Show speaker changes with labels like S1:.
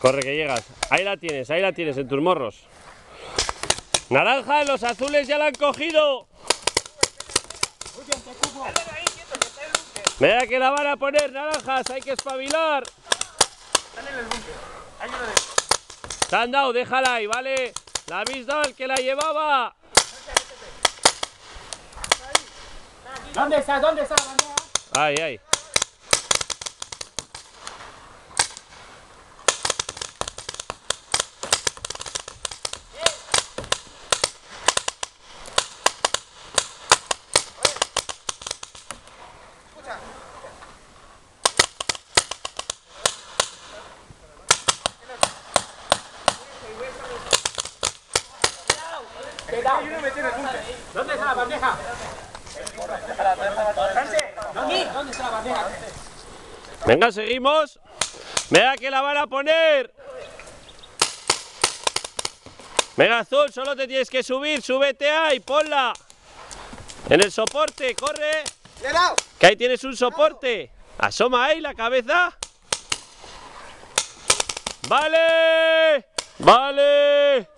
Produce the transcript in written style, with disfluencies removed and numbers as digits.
S1: Corre que llegas. Ahí la tienes en tus morros. Naranja, los azules ya la han cogido. Mira que la van a poner, naranjas, hay que espabilar.
S2: Están en el búnker. Hay uno de...
S1: Te han dado, déjala ahí, ¿vale? La habéis dado al que la llevaba.
S2: ¿Dónde está? ¿Dónde está la bandera?
S1: Ahí, ahí.
S2: ¿Dónde está la bandeja? ¿Dónde está la bandeja?
S1: Venga, seguimos. Venga que la van a poner. Venga, azul, solo te tienes que subir. Súbete ahí, ponla. En el soporte, corre. Que ahí tienes un soporte. Asoma ahí la cabeza. Vale. Vale.